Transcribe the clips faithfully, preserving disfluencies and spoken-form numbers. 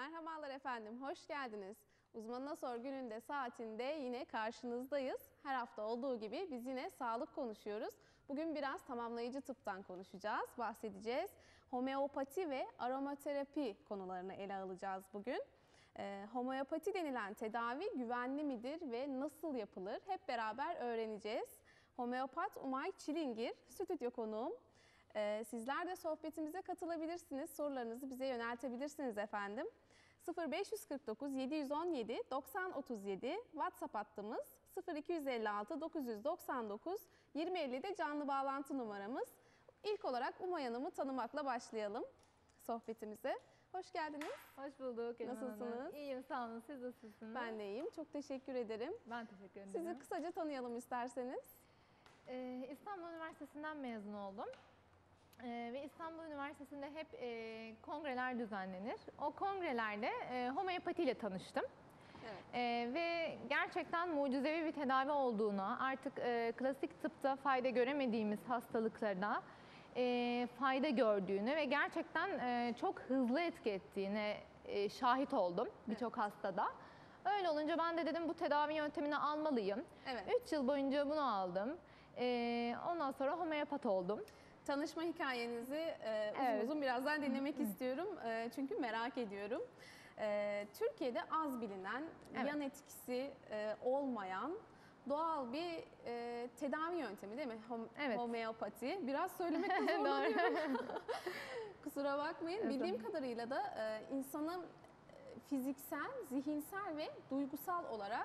Merhabalar efendim, hoş geldiniz. Uzmanına Sor gününde saatinde yine karşınızdayız. Her hafta olduğu gibi biz yine sağlık konuşuyoruz. Bugün biraz tamamlayıcı tıptan konuşacağız, bahsedeceğiz. Homeopati ve aromaterapi konularını ele alacağız bugün. Ee, homeopati denilen tedavi güvenli midir ve nasıl yapılır? Hep beraber öğreneceğiz. Homeopat Umay Çilingir, stüdyo konuğum. Ee, sizler de sohbetimize katılabilirsiniz. Sorularınızı bize yöneltebilirsiniz efendim. sıfır beş kırk dokuz yedi yüz on yedi doksan otuz yedi WhatsApp hattımız, sıfır iki yüz elli altı dokuz yüz doksan dokuz yirmi elli de canlı bağlantı numaramız. İlk olarak Umay Hanım'ı tanımakla başlayalım sohbetimize. Hoş geldiniz. Hoş bulduk. Elman Nasılsınız? Hanım. İyiyim, sağ olun. Siz nasılsınız? Ben de iyiyim. Çok teşekkür ederim. Ben teşekkür ederim. Sizi kısaca tanıyalım isterseniz. Ee, İstanbul Üniversitesi'nden mezun oldum. Ee, ve İstanbul Üniversitesi'nde hep e, kongreler düzenlenir. O kongrelerde e, homeopati ile tanıştım. Evet. Ee, ve gerçekten mucizevi bir tedavi olduğuna, artık e, klasik tıpta fayda göremediğimiz hastalıklarda e, fayda gördüğünü ve gerçekten e, çok hızlı etki ettiğine e, şahit oldum birçok evet. hastada. Öyle olunca ben de dedim bu tedavi yöntemini almalıyım. Evet. üç yıl boyunca bunu aldım. E, ondan sonra homeopat oldum. Tanışma hikayenizi e, uzun Evet. uzun birazdan dinlemek istiyorum. E, çünkü merak ediyorum. E, Türkiye'de az bilinen, Evet. yan etkisi e, olmayan doğal bir e, tedavi yöntemi değil mi? Hom Evet. Homeopati. Biraz söylemekte zorlanıyorum. Kusura bakmayın. Bildiğim kadarıyla da e, insanın fiziksel, zihinsel ve duygusal olarak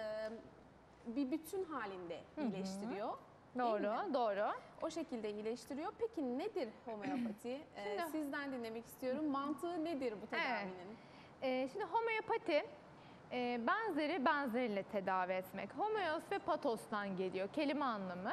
e, bir bütün halinde iyileştiriyor. Doğru, doğru. O şekilde iyileştiriyor. Peki nedir homeopati? Ee, sizden dinlemek istiyorum. Mantığı nedir bu tedavinin? Evet. Ee, şimdi homeopati e, benzeri benzeriyle tedavi etmek. Homeos ve patostan geliyor kelime anlamı.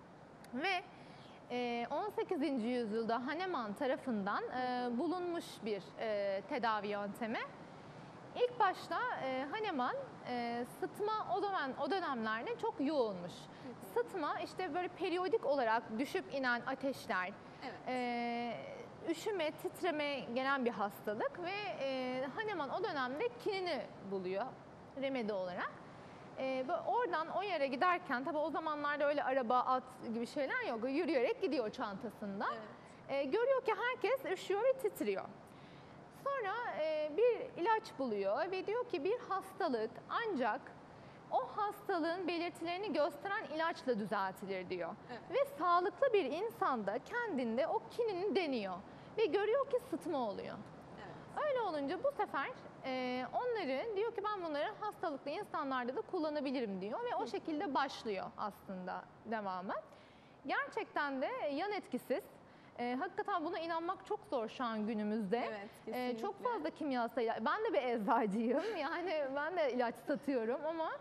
Ve e, on sekizinci yüzyılda Hahnemann tarafından e, bulunmuş bir e, tedavi yöntemi. İlk başta e, Hahnemann e, sıtma o dönem o dönemlerde çok yoğunmuş. Sıtma işte böyle periyodik olarak düşüp inen ateşler, Evet. e, üşüme, titreme gelen bir hastalık ve e, Hahnemann o dönemde kinini buluyor remedi olarak. E, oradan o yere giderken tabi o zamanlarda öyle araba, at gibi şeyler yok. Yürüyerek gidiyor çantasında. Evet. E, görüyor ki herkes üşüyor ve titriyor. Sonra e, bir ilaç buluyor ve diyor ki bir hastalık ancak o hastalığın belirtilerini gösteren ilaçla düzeltilir diyor. Evet. Ve sağlıklı bir insanda kendinde o kinini deniyor ve görüyor ki sıtma oluyor. Evet. Öyle olunca bu sefer e, onları diyor ki ben bunları hastalıklı insanlarda da kullanabilirim diyor ve o şekilde başlıyor aslında devamı. Gerçekten de yan etkisiz. E, hakikaten buna inanmak çok zor şu an günümüzde. Evet, kesinlikle. E, çok fazla kimyasal ilaç. Ben de bir eczacıyım. Yani ben de ilaç satıyorum ama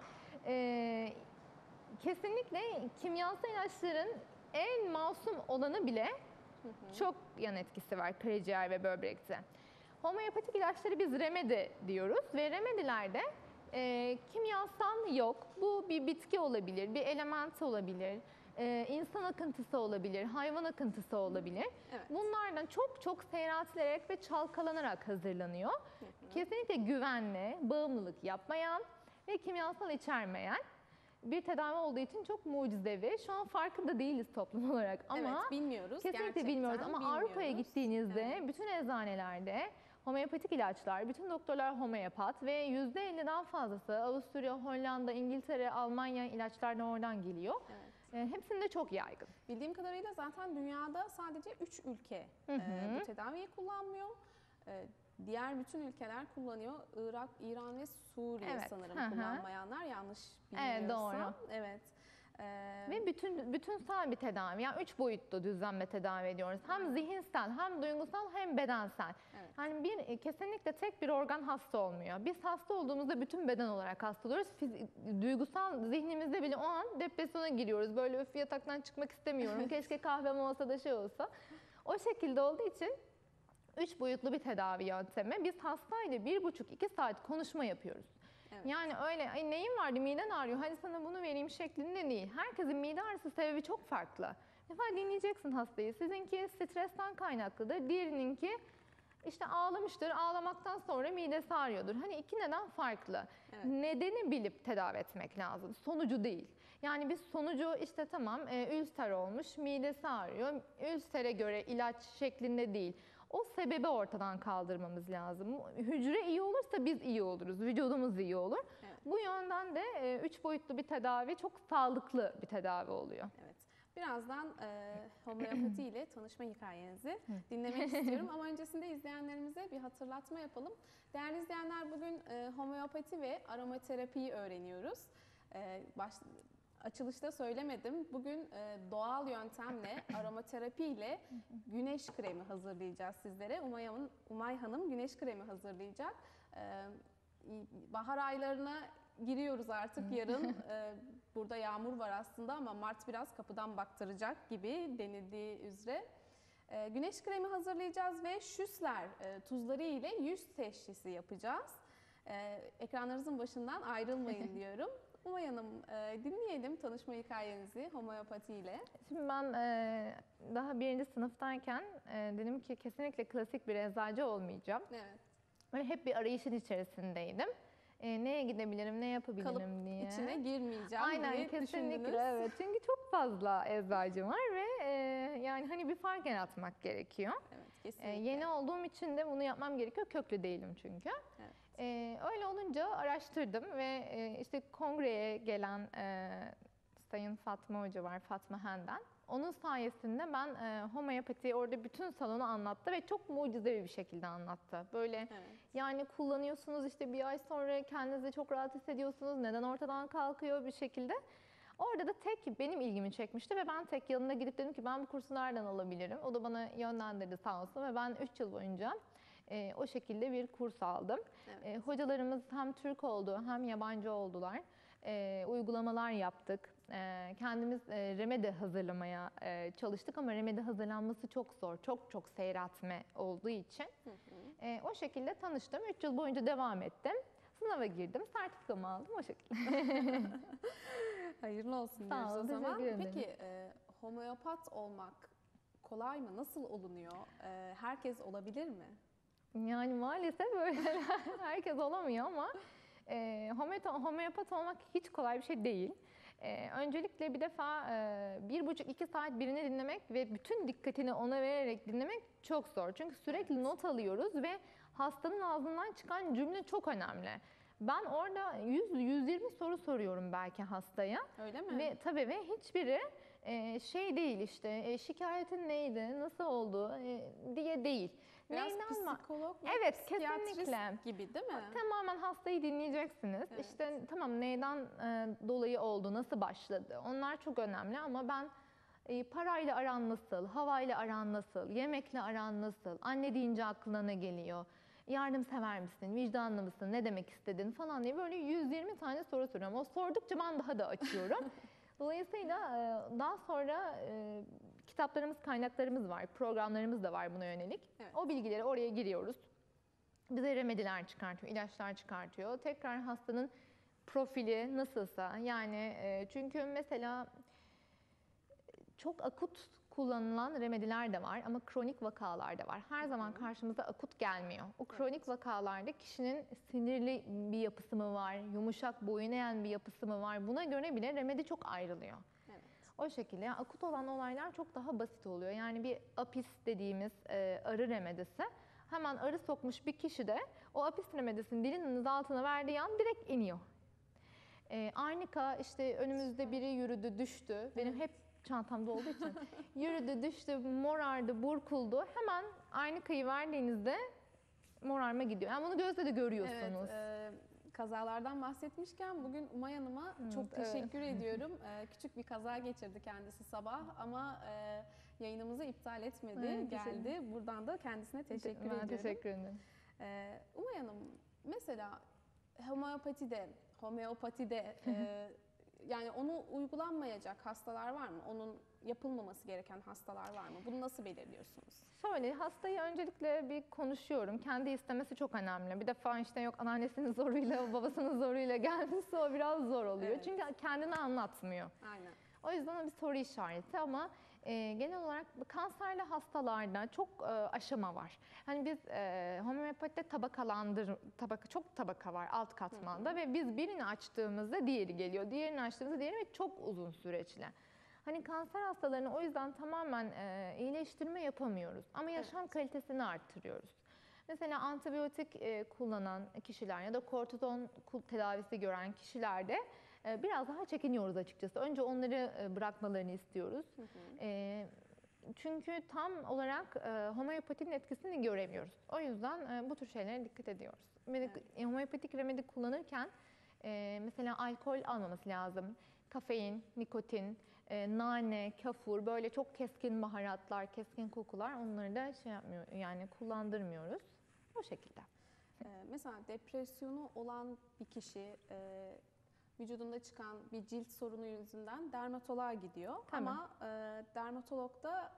e, kesinlikle kimyasal ilaçların en masum olanı bile hı hı. çok yan etkisi var karaciğer ve böbrekte. Homeopatik ilaçları biz remedi diyoruz ve remedilerde e, kimyasal yok. Bu bir bitki olabilir, bir element olabilir. Ee, insan akıntısı olabilir, hayvan akıntısı olabilir. Evet. Bunlardan çok çok seyreltilerek ve çalkalanarak hazırlanıyor. Hı hı. Kesinlikle güvenli, bağımlılık yapmayan ve kimyasal içermeyen bir tedavi olduğu için çok mucizevi. Şu an farkında değiliz toplum olarak ama evet, bilmiyoruz. Kesinlikle bilmiyoruz ama Avrupa'ya gittiğinizde evet. bütün eczanelerde homeopatik ilaçlar, bütün doktorlar homeopat ve yüzde elliden fazlası Avusturya, Hollanda, İngiltere, Almanya ilaçlardan oradan geliyor. Evet. Hepsinde çok yaygın. Bildiğim kadarıyla zaten dünyada sadece üç ülke hı hı. E, bu tedaviyi kullanmıyor. E, diğer bütün ülkeler kullanıyor. Irak, İran ve Suriye evet. sanırım hı hı. kullanmayanlar yanlış bilmiyorsam. Evet doğru. Evet. Ee, Ve bütün bütünsel bir tedavi. Yani üç boyutlu düzenle tedavi ediyoruz. Hem evet. zihinsel, hem duygusal, hem bedensel. Evet. Yani bir kesinlikle tek bir organ hasta olmuyor. Biz hasta olduğumuzda bütün beden olarak hasta oluyoruz. Fizik, duygusal zihnimizde bile o an depresyona giriyoruz. Böyle öf yataktan çıkmak istemiyorum. Keşke kahvem olsa da şey olsa. O şekilde olduğu için üç boyutlu bir tedavi yöntemi. Biz hastayla bir buçuk iki saat konuşma yapıyoruz. Evet. Yani öyle ay neyin vardı miden ağrıyor hadi sana bunu vereyim şeklinde değil. Herkesin mide ağrısı sebebi çok farklı. Bir defa dinleyeceksin hastayı. Sizinki stresten kaynaklıdır. Diğerininki İşte ağlamıştır, ağlamaktan sonra midesi ağrıyordur. Hani iki neden farklı. Evet. Nedeni bilip tedavi etmek lazım, sonucu değil. Yani biz sonucu işte tamam e, ülser olmuş, midesi ağrıyor. Ülsere göre ilaç şeklinde değil. O sebebi ortadan kaldırmamız lazım. Hücre iyi olursa biz iyi oluruz, vücudumuz iyi olur. Evet. Bu yönden de e, üç boyutlu bir tedavi çok sağlıklı bir tedavi oluyor. Evet. Birazdan e, homeopati ile tanışma hikayenizi dinlemek istiyorum. Ama öncesinde izleyenlerimize bir hatırlatma yapalım. Değerli izleyenler, bugün e, homeopati ve aromaterapiyi öğreniyoruz. E, baş, açılışta söylemedim. Bugün e, doğal yöntemle aromaterapi ile güneş kremi hazırlayacağız sizlere. Umay Hanım, Umay Hanım güneş kremi hazırlayacak. E, bahar aylarına giriyoruz artık. Yarın e, burada yağmur var aslında ama Mart biraz kapıdan baktıracak gibi denildiği üzere. E, güneş kremi hazırlayacağız ve Schüssler e, tuzları ile yüz teşhisi yapacağız. E, ekranlarınızın başından ayrılmayın diyorum. Umay Hanım, e, dinleyelim tanışma hikayenizi homeopati ile. Şimdi ben e, daha birinci sınıftayken e, dedim ki kesinlikle klasik bir eczacı olmayacağım. Evet. Böyle hep bir arayışın içerisindeydim. E, neye gidebilirim, ne yapabilirim Kalıp diye. içine girmeyeceğim Aynen, diye kesinlikle düşündünüz. evet. Çünkü çok fazla eczacı var ve e, yani hani bir fark yaratmak gerekiyor. Evet, E, kesinlikle. yeni olduğum için de bunu yapmam gerekiyor. Köklü değilim çünkü. Evet. E, öyle olunca araştırdım ve e, işte kongreye gelen e, Sayın Fatma Hoca var, Fatma Henden. Onun sayesinde ben e, homeopatiyi orada bütün salonu anlattı ve çok mucizevi bir şekilde anlattı. Böyle Evet. yani kullanıyorsunuz işte bir ay sonra kendinizi çok rahat hissediyorsunuz. Neden ortadan kalkıyor bir şekilde. Orada da tek benim ilgimi çekmişti ve ben tek yanına gidip dedim ki ben bu kursu nereden alabilirim? O da bana yönlendirdi sağ olsun ve ben üç yıl boyunca e, o şekilde bir kurs aldım. Evet. E, hocalarımız hem Türk oldu hem yabancı oldular. E, uygulamalar yaptık. E, kendimiz e, remedi hazırlamaya e, çalıştık ama remedi hazırlanması çok zor. Çok çok seyretme olduğu için. Hı hı. E, o şekilde tanıştım. üç yıl boyunca devam ettim. Sınava girdim. Sertifikamı aldım o şekilde. Hayırlı olsun Sağ diyoruz ol, o zaman. teşekkür ederim. Peki e, homeopat olmak kolay mı? Nasıl olunuyor? E, herkes olabilir mi? Yani maalesef öyle herkes olamıyor ama e, homeopat, homeopat olmak hiç kolay bir şey değil. E, öncelikle bir defa e, bir buçuk iki saat birini dinlemek ve bütün dikkatini ona vererek dinlemek çok zor. Çünkü sürekli not alıyoruz ve hastanın ağzından çıkan cümle çok önemli. Ben orada yüz yüz yirmi soru soruyorum belki hastaya. Öyle mi? Ve tabii ve hiçbiri e, şey değil işte e, şikayetin neydi, nasıl oldu e, diye değil. Biraz Neyden ma- psikolog ve Evet, psikiyatrist kesinlikle. gibi değil mi? Tamamen hastayı dinleyeceksiniz. Evet. İşte tamam neyden e, dolayı oldu, nasıl başladı? Onlar çok önemli ama ben e, parayla aran nasıl, havayla aran nasıl, yemekle aran nasıl, anne deyince aklına ne geliyor? Yardımsever misin, vicdanlı mısın, ne demek istedin falan diye böyle yüz yirmi tane soru soruyorum. O sordukça ben daha da açıyorum. Dolayısıyla e, daha sonra e, kitaplarımız, kaynaklarımız var, programlarımız da var buna yönelik. Evet. O bilgileri oraya giriyoruz. Bize remediler çıkartıyor, ilaçlar çıkartıyor. Tekrar hastanın profili nasılsa yani e, çünkü mesela çok akut kullanılan remediler de var ama kronik vakalar da var. Her zaman karşımıza akut gelmiyor. O kronik vakalarda kişinin sinirli bir yapısı mı var, yumuşak boyun eğen bir yapısı mı var? Buna göre bile remedi çok ayrılıyor. Evet. O şekilde yani akut olan olaylar çok daha basit oluyor. Yani bir apis dediğimiz e, arı remedisi hemen arı sokmuş bir kişi de o apis remedisini dilinin altına verdiği an direkt iniyor. E, arnika işte önümüzde biri yürüdü düştü. Benim hep çantamda olduğu için yürüdü düştü morardı burkuldu. Hemen arnikayı verdiğinizde morarma gidiyor. Yani bunu gözle de görüyorsunuz. Evet, e, kazalardan bahsetmişken bugün Umay Hanım'a çok evet. teşekkür ediyorum. E, küçük bir kaza geçirdi kendisi sabah ama e, yayınımızı iptal etmedi, Evet, geldi. Buradan da kendisine teşekkür ben ediyorum. teşekkür ederim. E, Umay Hanım, mesela homeopatide, homeopatide e, yani onu uygulanmayacak hastalar var mı? Onun yapılmaması gereken hastalar var mı? Bunu nasıl belirliyorsunuz? Şöyle hastayı öncelikle bir konuşuyorum. Kendi istemesi çok önemli. Bir defa işte yok anneannesinin zoruyla, babasının zoruyla gelmişse o biraz zor oluyor. Evet. Çünkü kendini anlatmıyor. Aynen. O yüzden o bir soru işareti ama e, genel olarak bu kanserli hastalarda çok e, aşama var. Hani biz e, homeopatide tabakalandır, tabaka çok tabaka var alt katmanda, hı hı, ve biz birini açtığımızda diğeri geliyor, diğerini açtığımızda diğeri, ve çok uzun süreçli. Hani kanser hastalarını o yüzden tamamen e, iyileştirme yapamıyoruz ama yaşam evet. kalitesini arttırıyoruz. Mesela antibiyotik e, kullanan kişiler ya da kortizon tedavisi gören kişilerde e, biraz daha çekiniyoruz açıkçası. Önce onları e, bırakmalarını istiyoruz. Hı hı. E, çünkü tam olarak e, homeopatinin etkisini göremiyoruz. O yüzden e, bu tür şeylere dikkat ediyoruz. Medik, evet. Homeopatik remedi kullanırken e, mesela alkol almaması lazım. Kafein, nikotin, e, nane, kafur, böyle çok keskin baharatlar, keskin kokular, onları da şey yapmıyor, yani kullandırmıyoruz. O şekilde. Ee, mesela depresyonu olan bir kişi e, vücudunda çıkan bir cilt sorunu yüzünden dermatoloğa gidiyor. Tamam. Ama e, dermatolog da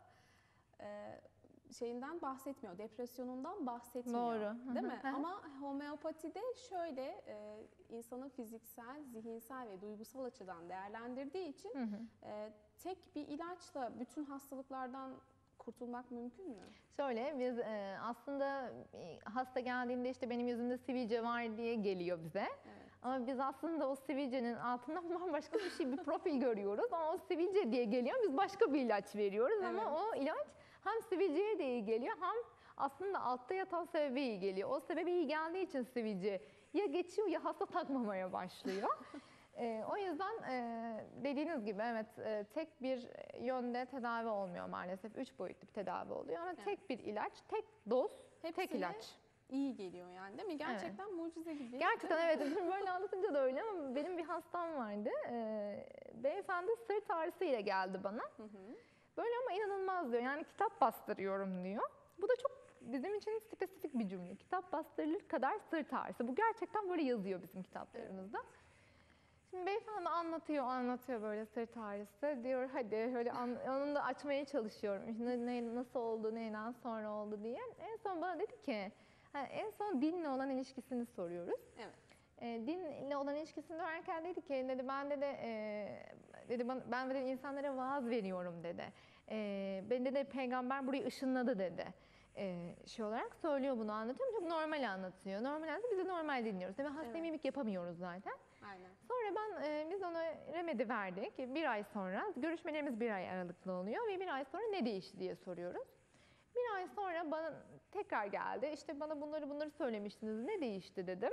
e, şeyinden bahsetmiyor, depresyonundan bahsetmiyor. Doğru. Değil mi? Ama homeopatide şöyle e, insanın fiziksel, zihinsel ve duygusal açıdan değerlendirdiği için hı hı. E, tek bir ilaçla bütün hastalıklardan kurtulmak mümkün mü? Şöyle, biz e, aslında e, hasta geldiğinde işte benim yüzümde sivilce var diye geliyor bize. Evet. Ama biz aslında o sivilcenin altından bambaşka bir şey, bir profil görüyoruz. Ama o sivilce diye geliyor, biz başka bir ilaç veriyoruz. Evet. Ama o ilaç hem sivilceye de iyi geliyor, hem aslında altta yatan sebebe iyi geliyor. O sebebe iyi geldiği için sivilce ya geçiyor ya hasta takmamaya başlıyor. E, o yüzden e, dediğiniz gibi evet, e, tek bir yönde tedavi olmuyor maalesef. Üç boyutlu bir tedavi oluyor ama evet. tek bir ilaç, tek doz, hepsine tek ilaç. İyi geliyor yani, değil mi? Gerçekten evet. mucize gibi. Gerçekten evet. Böyle anlatınca da öyle ama benim bir hastam vardı. E, beyefendi sırt ağrısıyla geldi bana. Hı hı. Böyle ama inanılmaz diyor. Yani kitap bastırıyorum diyor. Bu da çok bizim için spesifik bir cümle. Kitap bastırılır kadar sırt ağrısı. Bu gerçekten böyle yazıyor bizim kitaplarımızda. Evet. Şimdi beyefendi anlatıyor, anlatıyor böyle sırt ağrısı. Diyor hadi, öyle onu da açmaya çalışıyorum. İşte ne, nasıl oldu, neyden sonra oldu diye. En son bana dedi ki, yani en son dinle olan ilişkisini soruyoruz. Evet. E, dinle olan ilişkisini sorarken dedi ki, dedi ben dedi, e, dedi ben, ben dedi insanlara vaaz veriyorum dedi. E, ben dedi peygamber burayı ışınladı dedi. E, şey olarak söylüyor, bunu anlatıyor. Çok normal anlatıyor. Normal anlatıyor, biz de normal dinliyoruz. Ve hasta evet. mimik yapamıyoruz zaten. Aynen. Sonra ben, e, biz ona remedi verdik. Bir ay sonra, görüşmelerimiz bir ay aralıklı oluyor ve bir ay sonra ne değişti diye soruyoruz. Bir ay sonra bana tekrar geldi. İşte bana bunları bunları söylemiştiniz. Ne değişti dedim.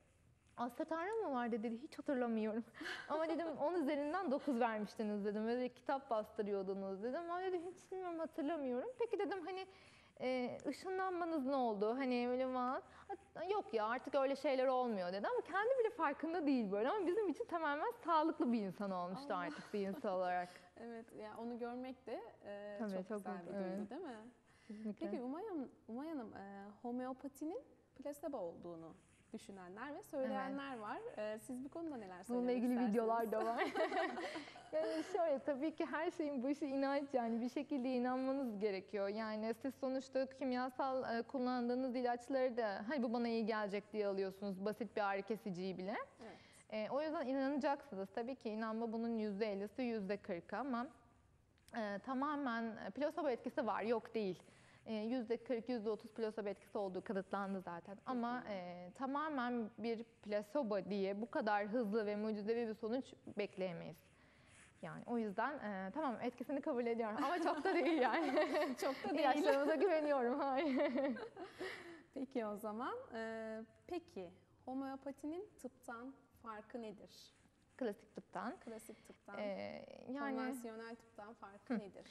Sırt ağrım mı var dedi. Hiç hatırlamıyorum. Ama dedim on üzerinden dokuz vermiştiniz dedim. Böyle kitap bastırıyordunuz dedim. Ama dedi hiç bilmiyorum, hatırlamıyorum. Peki dedim hani e, ışınlanmanız ne oldu? Hani öyle var. Yok ya artık öyle şeyler olmuyor dedi. Ama kendi bile farkında değil böyle. Ama bizim için tamamen sağlıklı bir insan olmuştu Allah. Artık zihinsel olarak. Evet, yani onu görmek de e, Tabii, çok, çok güzel bir duygu evet. değil mi? Kesinlikle. Peki Umay Hanım, Umay Hanım e, homeopatinin plasebo olduğunu düşünenler ve söyleyenler evet. var. Ee, siz bu konuda neler söylemek Bununla ilgili istersiniz? videolar da var. Yani şöyle, tabii ki her şeyin başı inanç, yani bir şekilde inanmanız gerekiyor. Yani siz sonuçta kimyasal e, kullandığınız ilaçları da hani bu bana iyi gelecek diye alıyorsunuz, basit bir ağrı kesiciyi bile. Evet. E, o yüzden inanacaksınız. Tabii ki inanma bunun yüzde ellisi, yüzde kırkı ama e, tamamen plasebo etkisi var, yok değil. yüzde kırk, yüzde otuz plasebo etkisi olduğu kanıtlandı zaten. Ama e, tamamen bir plasebo diye bu kadar hızlı ve mucizevi bir sonuç bekleyemeyiz. Yani o yüzden e, tamam, etkisini kabul ediyorum ama çok da değil yani. Çok da değil. İlaçlarımıza güveniyorum. Hayır. Peki o zaman. E, peki homeopatinin tıptan farkı nedir? Klasik tıptan. Klasik tıptan. Ee, yani... Konvansiyonel tıptan farkı Hı. nedir?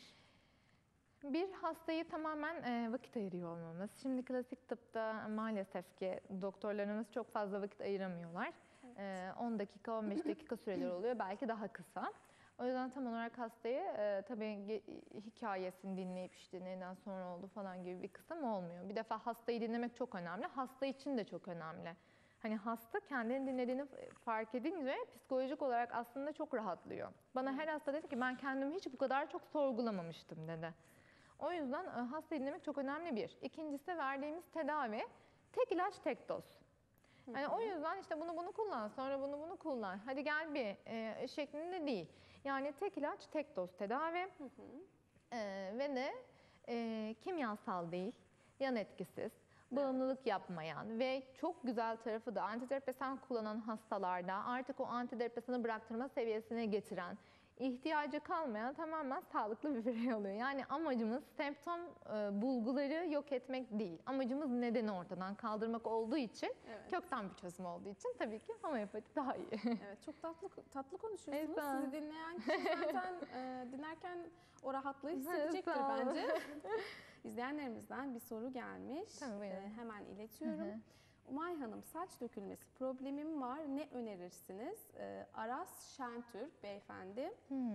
Bir hastayı tamamen e, vakit ayırıyor olmamız. Şimdi klasik tıpta maalesef ki doktorlarımız çok fazla vakit ayıramıyorlar. Evet. E, on dakika, on beş dakika süreler oluyor, belki daha kısa. O yüzden tam olarak hastayı e, tabii hikayesini dinleyip işte neden sonra oldu falan gibi bir kısım olmuyor. Bir defa hastayı dinlemek çok önemli. Hasta için de çok önemli. Hani hasta kendini dinlediğini fark edince psikolojik olarak aslında çok rahatlıyor. Bana her hasta dedi ki ben kendimi hiç bu kadar çok sorgulamamıştım dedi. O yüzden hastayı dinlemek çok önemli bir. İkincisi, verdiğimiz tedavi tek ilaç tek doz. Yani o yüzden işte bunu bunu kullan, sonra bunu bunu kullan, hadi gel bir e, şeklinde değil. Yani tek ilaç tek doz tedavi. Hı hı. Ee, ve de e, kimyasal değil, yan etkisiz, bağımlılık yapmayan ve çok güzel tarafı da antidepresan kullanan hastalarda artık o antidepresanı bıraktırma seviyesine getiren, ihtiyacı kalmayan tamamen sağlıklı bir birey oluyor. Yani amacımız semptom e, bulguları yok etmek değil. Amacımız nedeni ortadan kaldırmak olduğu için, Evet. kökten bir çözüm olduğu için tabii ki homeopati daha iyi. Evet, çok tatlı tatlı konuşuyorsunuz. Evet, Sizi dinleyen kişi zaten e, dinlerken o rahatlığı hissedecektir sağ olun. bence. İzleyenlerimizden bir soru gelmiş. Tabii, buyurun. E, hemen iletiyorum. Hı hı. Umay Hanım, saç dökülmesi problemim var. Ne önerirsiniz? E, Aras Şentürk beyefendi Hmm,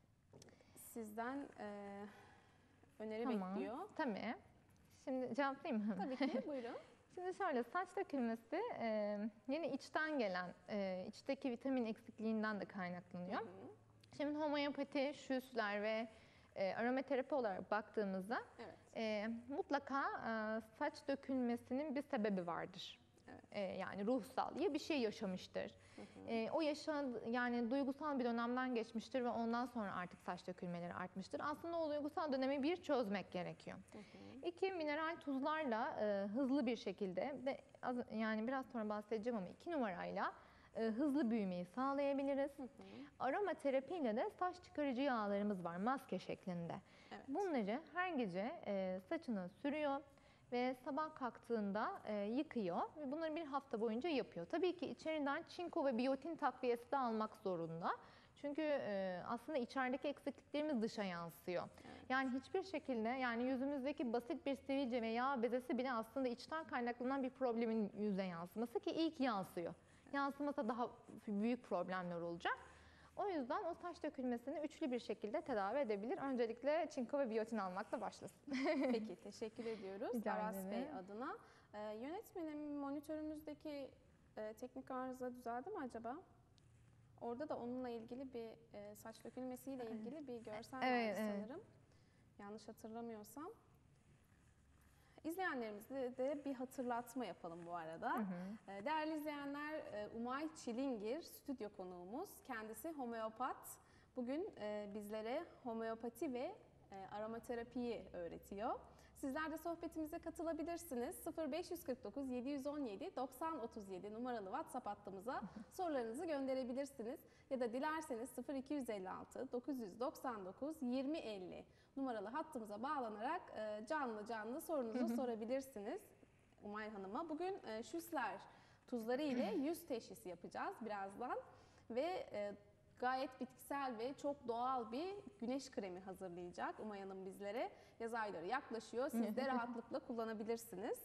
sizden e, öneri tamam. bekliyor. Tabii. Şimdi cevaplayayım mı? Tabii ki, buyurun. Şimdi şöyle, saç dökülmesi e, yine içten gelen, e, içteki vitamin eksikliğinden de kaynaklanıyor. Hı hı. Şimdi homeopati, şüsler ve e, aromaterapi olarak baktığımızda Evet. e, mutlaka e, saç dökülmesinin bir sebebi vardır. Evet. E, yani ruhsal ya bir şey yaşamıştır. Hı hı. E, o yaşadığı yani duygusal bir dönemden geçmiştir ve ondan sonra artık saç dökülmeleri artmıştır. Aslında o duygusal dönemi bir çözmek gerekiyor. Hı hı. İki, mineral tuzlarla e, hızlı bir şekilde de az, yani biraz sonra bahsedeceğim ama iki numarayla e, hızlı büyümeyi sağlayabiliriz. Hı hı. Aromaterapiyle de saç çıkarıcı yağlarımız var maske şeklinde. Evet. Bunları her gece e, saçına sürüyor ve sabah kalktığında e, yıkıyor ve bunları bir hafta boyunca yapıyor. Tabii ki içeriden çinko ve biyotin takviyesi de almak zorunda. Çünkü e, aslında içerideki eksikliklerimiz dışa yansıyor. Evet. Yani hiçbir şekilde yani yüzümüzdeki basit bir sivilce ve yağ bezesi bile aslında içten kaynaklanan bir problemin yüze yansıması ki ilk yansıyor. Yansımasa daha büyük problemler olacak. O yüzden o saç dökülmesini üçlü bir şekilde tedavi edebilir. Öncelikle çinko ve biyotin almakla başlasın. Peki, teşekkür ediyoruz Rica Aras ederim. Bey adına. Ee, yönetmenim, monitörümüzdeki e, teknik arıza düzeldi mi acaba? Orada da onunla ilgili bir e, saç dökülmesiyle ilgili bir görsel Evet, vardı evet. sanırım. Yanlış hatırlamıyorsam. İzleyenlerimize de bir hatırlatma yapalım bu arada. Hı hı. Ee, Değerli izleyenler, e, Umay Çilingir stüdyo konuğumuz. Kendisi homeopat. Bugün e, bizlere homeopati ve e, aromaterapiyi öğretiyor. Sizler de sohbetimize katılabilirsiniz. sıfır beş kırk dokuz yedi on yedi doksan otuz yedi numaralı WhatsApp hattımıza sorularınızı gönderebilirsiniz. Ya da dilerseniz sıfır iki elli altı dokuz doksan dokuz yirmi elli numaralı hattımıza bağlanarak e, canlı canlı sorunuzu sorabilirsiniz Umay Hanım'a. Bugün e, şüsler tuzları ile yüz teşhisi yapacağız birazdan ve e, gayet bitkisel ve çok doğal bir güneş kremi hazırlayacak Umay Hanım bizlere. Yaz ayları yaklaşıyor. Siz de rahatlıkla kullanabilirsiniz.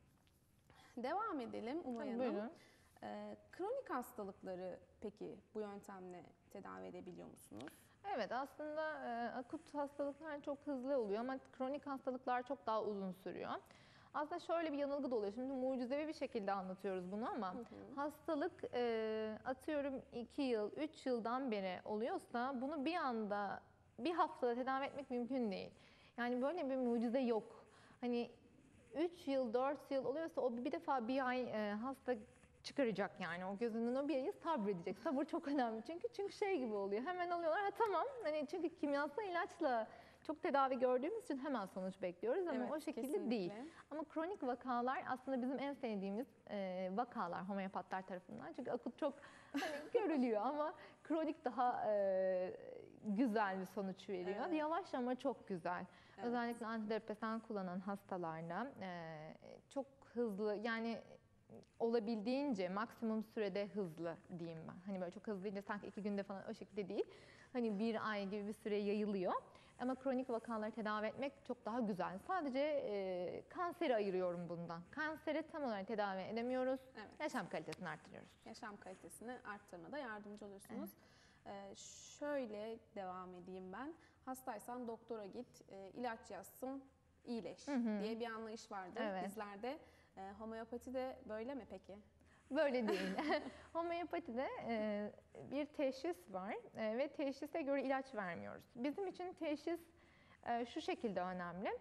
Devam edelim Umay Hanım. Buyurun. E, kronik hastalıkları peki bu yöntemle tedavi edebiliyor musunuz? Evet, aslında e, akut hastalıklar çok hızlı oluyor ama kronik hastalıklar çok daha uzun sürüyor. Aslında şöyle bir yanılgı da oluyor. Şimdi mucizevi bir şekilde anlatıyoruz bunu ama Hı hı. hastalık e, atıyorum iki yıl, üç yıldan beri oluyorsa bunu bir anda, bir haftada tedavi etmek mümkün değil. Yani böyle bir mucize yok. Hani üç yıl, dört yıl oluyorsa o bir defa bir ay e, hasta çıkaracak yani o gözünden o bir ayı sabredecek. Sabır çok önemli çünkü çünkü şey gibi oluyor. Hemen alıyorlar. Ha tamam. Hani çünkü kimyasal ilaçla çok tedavi gördüğümüz için hemen sonuç bekliyoruz ama Evet, o şekilde kesinlikle. değil. Ama kronik vakalar aslında bizim en sevdiğimiz e, vakalar homeopatlar tarafından. Çünkü akut çok hani görülüyor ama kronik daha e, güzel bir sonuç veriyor. Evet. Yavaş ama çok güzel. Evet. Özellikle antidepresan kullanan hastalarda e, çok hızlı yani olabildiğince maksimum sürede hızlı diyeyim ben. Hani böyle çok hızlı deyince sanki iki günde falan o şekilde değil. Hani bir ay gibi bir süre yayılıyor. Ama kronik vakaları tedavi etmek çok daha güzel. Sadece e, kanseri ayırıyorum bundan. Kanseri tam olarak tedavi edemiyoruz. Evet. Yaşam kalitesini arttırıyoruz. Yaşam kalitesini arttırmada yardımcı oluyorsunuz. Ee, şöyle devam edeyim ben. Hastaysan doktora git, e, ilaç yazsın, iyileş Hı hı. diye bir anlayış vardır Evet. bizlerde. E, homeopati de böyle mi peki? Böyle değil. Homeopatide e, bir teşhis var e, ve teşhise göre ilaç vermiyoruz. Bizim için teşhis e, şu şekilde önemli.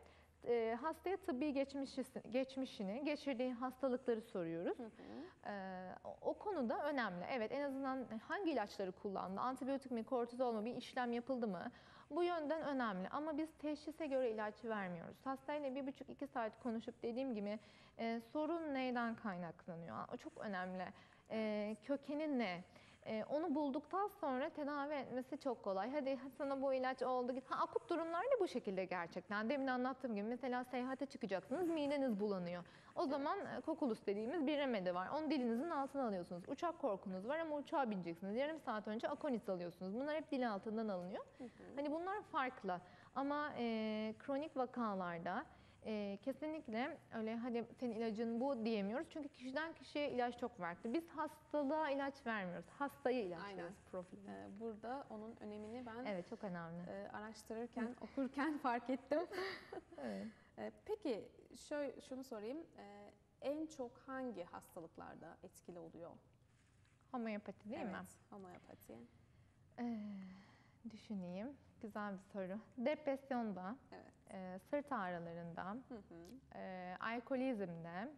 e, hastaya tıbbi geçmişi, geçmişini, geçirdiği hastalıkları soruyoruz. Hı hı. E, o, o konuda önemli. Evet, en azından hangi ilaçları kullandı, antibiyotik mi, kortizol mu, bir işlem yapıldı mı? Bu yönden önemli ama biz teşhise göre ilaç vermiyoruz. Hastayla bir buçuk iki saat konuşup dediğim gibi e, sorun neyden kaynaklanıyor? O çok önemli. E, kökeni ne? E, onu bulduktan sonra tedavi etmesi çok kolay. Hadi sana bu ilaç oldu git. Ha, akut durumlarda bu şekilde gerçekten. Demin anlattığım gibi mesela seyahate çıkacaksınız, mideniz bulanıyor. O zaman e, kokulus dediğimiz bir remedi var. Onu dilinizin altına alıyorsunuz. Uçak korkunuz var ama uçağa bineceksiniz. Yarım saat önce Akonis alıyorsunuz. Bunlar hep dil altından alınıyor. Hı hı. Hani bunlar farklı. Ama e, kronik vakalarda e, kesinlikle öyle hadi senin ilacın bu diyemiyoruz. Çünkü kişiden kişiye ilaç çok farklı. Biz hastalığa ilaç vermiyoruz. Hastaya ilaç Aynen. veriyoruz profili. Ee, burada onun önemini ben Evet, çok önemli. e, araştırırken, okurken fark ettim. Evet. E, peki şöyle şunu sorayım. E, en çok hangi hastalıklarda etkili oluyor? Homeopati değil evet, mi? homeopati. Ee, düşüneyim. Güzel bir soru. Depresyonda, Evet. e, sırt ağrılarında, Hı hı. e, alkolizmde,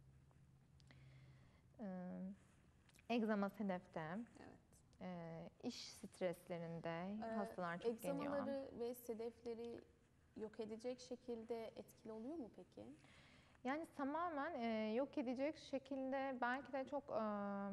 e, egzama sedefte, Evet. e, iş streslerinde Ee, hastalar çok geliyor. Egzamaları ve sedefleri yok edecek şekilde etkili oluyor mu peki? Yani tamamen e, yok edecek şekilde belki de çok e,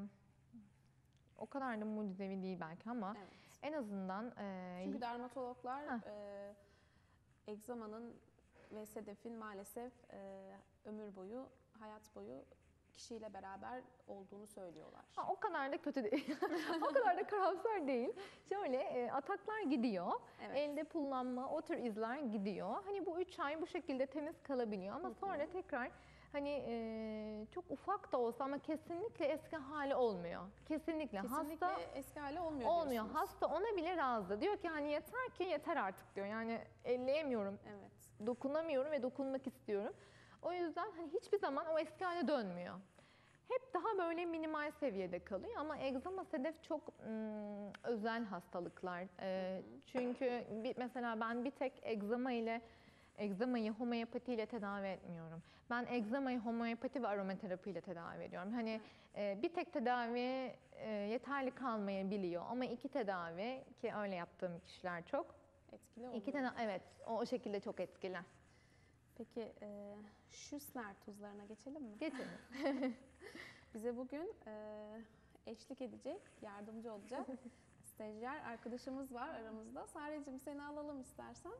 o kadar da mucizevi değil belki ama Evet. en azından e, Çünkü dermatologlar Heh. e, egzamanın ve sedefin maalesef e, ömür boyu, hayat boyu kişiyle beraber olduğunu söylüyorlar. ha, o kadar da kötü değil. O kadar da karamsar değil. Şöyle e, ataklar gidiyor. Evet. Elde pullanma, o tür izler gidiyor. Hani bu üç ay bu şekilde temiz kalabiliyor ama Hı hı. sonra tekrar hani e, çok ufak da olsa ama kesinlikle eski hali olmuyor. Kesinlikle. Kesinlikle Hasta eski hali olmuyor olmuyor. diyorsunuz. Hasta ona bile razı. Diyor ki hani yeter ki yeter artık diyor. Yani elleyemiyorum, Evet. dokunamıyorum ve dokunmak istiyorum. O yüzden hani hiçbir zaman o eski hale dönmüyor. Hep daha böyle minimal seviyede kalıyor ama egzama, sedef çok ım, özel hastalıklar. Ee, çünkü bir, mesela ben bir tek egzama ile egzamayı homeopati ile tedavi etmiyorum. Ben egzamayı homeopati ve aromaterapi ile tedavi ediyorum. Hani e, bir tek tedavi e, yeterli kalmayabiliyor ama iki tedavi ki öyle yaptığım kişiler çok. Etkili oluyor. İki tane evet o, o şekilde çok etkili. Peki e, Schüssler tuzlarına geçelim mi? Geçelim. Bize bugün e, eşlik edecek, yardımcı olacak stajyer arkadaşımız var aramızda. Sarecığım seni alalım istersen.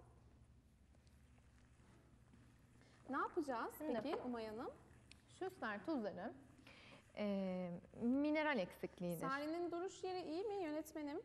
Ne yapacağız Şimdi- peki Umay Hanım? Schüssler tuzları e, mineral eksikliğidir. Sare'nin duruş yeri iyi mi yönetmenim?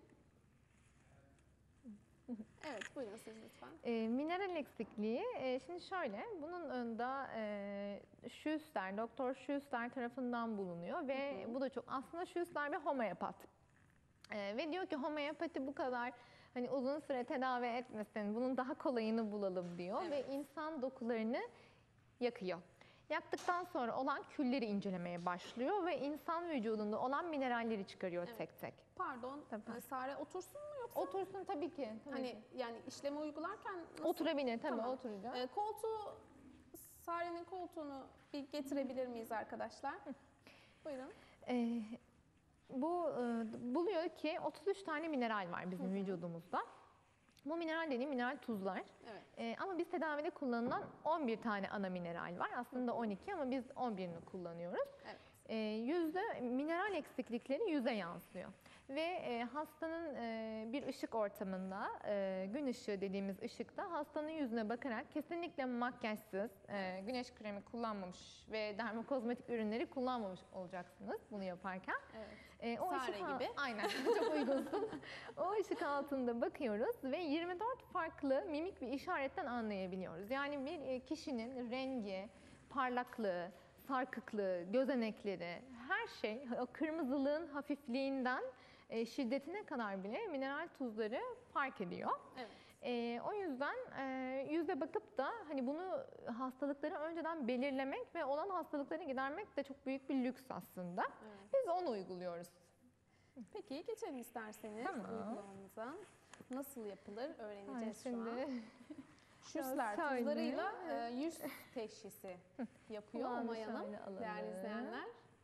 Evet buyurun siz lütfen. E, mineral eksikliği, e, şimdi şöyle, bunun önünde e, Schuster, Doktor Schuster tarafından bulunuyor ve Hı hı. bu da çok, aslında Schuster bir homeopat. E, ve diyor ki homeopati bu kadar hani uzun süre tedavi etmesin, bunun daha kolayını bulalım diyor Evet. ve insan dokularını yakıyor. Yaktıktan sonra olan külleri incelemeye başlıyor ve insan vücudunda olan mineralleri çıkarıyor Evet. tek tek. Pardon, Tabii. e, Sare otursun mu yoksa? Otursun tabii ki. Tabii Hani ki. yani işlemi uygularken nasıl? Oturabilir tabii, Tamam. oturacak. E, koltuğu, Sare'nin koltuğunu bir getirebilir miyiz arkadaşlar? Buyurun. Ee, bu e, buluyor ki otuz üç tane mineral var bizim vücudumuzda. Bu mineral dediğim mineral tuzlar. Evet. Ee, ama biz tedavide kullanılan on bir tane ana mineral var. Aslında on iki ama biz on birini kullanıyoruz. Evet. Ee, yüzde mineral eksiklikleri yüze yansıyor. Ve e, hastanın e, bir ışık ortamında, e, gün ışığı dediğimiz ışıkta hastanın yüzüne bakarak kesinlikle makyajsız, e, güneş kremi kullanmamış ve dermokozmetik ürünleri kullanmamış olacaksınız bunu yaparken. Evet. E, o Sare ışık al- gibi. Aynen, çok uygunsun. O ışık altında bakıyoruz ve yirmi dört farklı mimik ve işaretten anlayabiliyoruz. Yani bir e, kişinin rengi, parlaklığı, sarkıklığı, gözenekleri, her şey, o kırmızılığın hafifliğinden e, şiddetine kadar bile mineral tuzları fark ediyor. Evet. E, o yüzden e, yüze bakıp da hani bunu hastalıkları önceden belirlemek ve olan hastalıkları gidermek de çok büyük bir lüks aslında. Evet. Biz onu uyguluyoruz. Peki geçelim isterseniz Tamam. uygulamamıza. Nasıl yapılır Ay, öğreneceğiz şu şimdi an. Schüssler şöyle. tuzlarıyla e, yüz teşhisi yapıyor Kulağını Umay Hanım, şöyle alalım. değerli izleyenler.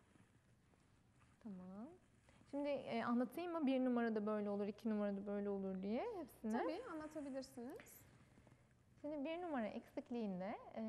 Tamam. Şimdi e, anlatayım mı? Bir numarada böyle olur, iki numarada böyle olur diye hepsini. Tabii anlatabilirsiniz. Şimdi bir numara eksikliğinde e,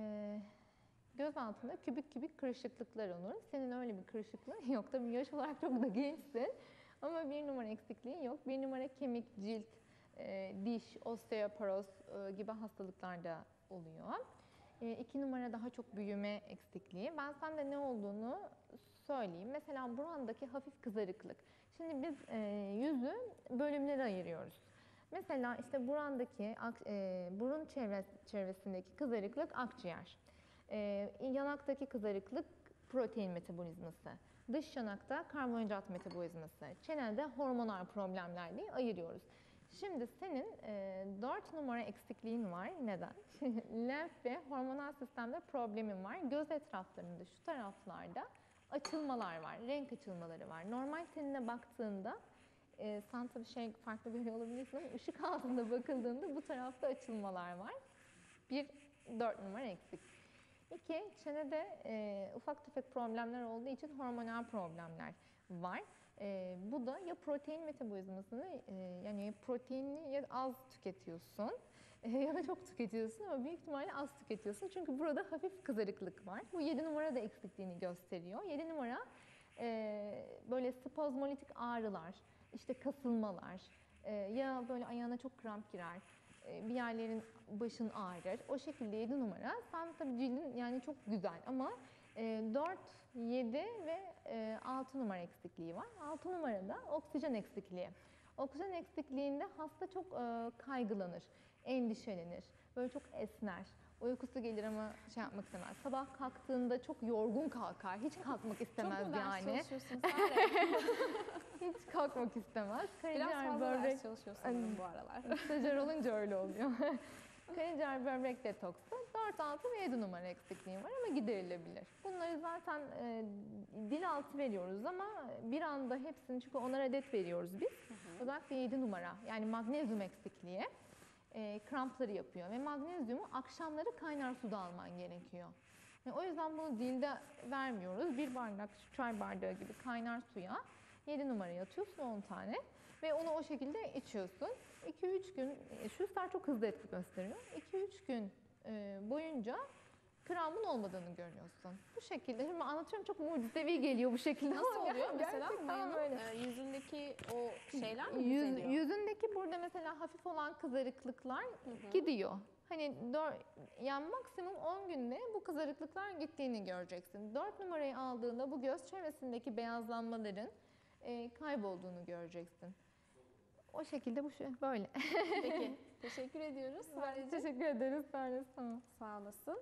göz altında kübik kübik kırışıklıklar olur. Senin öyle bir kırışıklığın yok. Tabii yaş olarak çok da gençsin. Ama bir numara eksikliğin yok. Bir numara kemik, cilt, e, diş, osteoporoz e, gibi hastalıklarda oluyor. E, iki numara daha çok büyüme eksikliği. Ben sende ne olduğunu söyleyeyim. Mesela burandaki hafif kızarıklık. Şimdi biz e, yüzü bölümlere ayırıyoruz. Mesela işte burandaki e, burun çevres, çevresindeki kızarıklık akciğer. E, yanaktaki kızarıklık protein metabolizması. Dış yanakta karbonhidrat metabolizması. Çenede hormonal problemler diye ayırıyoruz. Şimdi senin e, dört numara eksikliğin var. Neden? Lenf ve hormonal sistemde problemin var. Göz etraflarında, şu taraflarda açılmalar var. Renk açılmaları var. Normal tenine baktığında e, sen tabii şey farklı görüyor olabilirsin ama ışık altında bakıldığında bu tarafta açılmalar var. Bir, dört numara eksik. İki, çenede e, ufak tefek problemler olduğu için hormonal problemler var. E, bu da ya protein metabolizmasını e, yani proteini ya az tüketiyorsun e, ya da çok tüketiyorsun ama büyük ihtimalle az tüketiyorsun. Çünkü burada hafif kızarıklık var. Bu yedi numara da eksikliğini gösteriyor. yedi numara e, böyle spazmolitik ağrılar, işte kasılmalar e, ya böyle ayağına çok kramp girer. Bir yerlerin başın ağrır. O şekilde yedi numara. Sen tabii cildin yani çok güzel ama dört, yedi ve altı numara eksikliği var. altı numarada oksijen eksikliği. Oksijen eksikliğinde hasta çok kaygılanır, endişelenir, böyle çok esner. Uykusu gelir ama şey yapmak istemez. Sabah kalktığında çok yorgun kalkar. Hiç kalkmak istemez çok mu ders yani. çalışıyorsun Sare? Hiç kalkmak istemez. Biraz Karaciğer, fazla böbrek- ders çalışıyorsun sanırım bu aralar. Stajyer olunca öyle oluyor. Karaciğer böbrek detoksu dört, altı ve yedi numara eksikliği var ama giderilebilir. Bunları zaten e, dil altı veriyoruz ama bir anda hepsini çünkü onar adet veriyoruz biz. Hı hı. Özellikle yedi numara yani magnezyum eksikliği e, krampları yapıyor ve magnezyumu akşamları kaynar suda alman gerekiyor. Ve o yüzden bunu dilde vermiyoruz. Bir bardak çay bardağı gibi kaynar suya yedi numaraya atıyorsun on tane ve onu o şekilde içiyorsun. iki üç gün, şu ıslahlar çok hızlı etki gösteriyor. iki üç gün boyunca krampın olmadığını görüyorsun. Bu şekilde, şimdi anlatıyorum çok mucizevi geliyor bu şekilde. Nasıl oluyor mesela Gerçekten böyle. e, yüzündeki o şeyler mi Yüz, düzeliyor? yüzündeki burada mesela hafif olan kızarıklıklar Hı hı. gidiyor. Hani dör, yani maksimum on günde bu kızarıklıklar gittiğini göreceksin. dört numarayı aldığında bu göz çevresindeki beyazlanmaların e, kaybolduğunu göreceksin. O şekilde bu şey böyle. Peki, teşekkür ediyoruz. Ben Sadece teşekkür ederiz. Sarı sana. sağ olasın.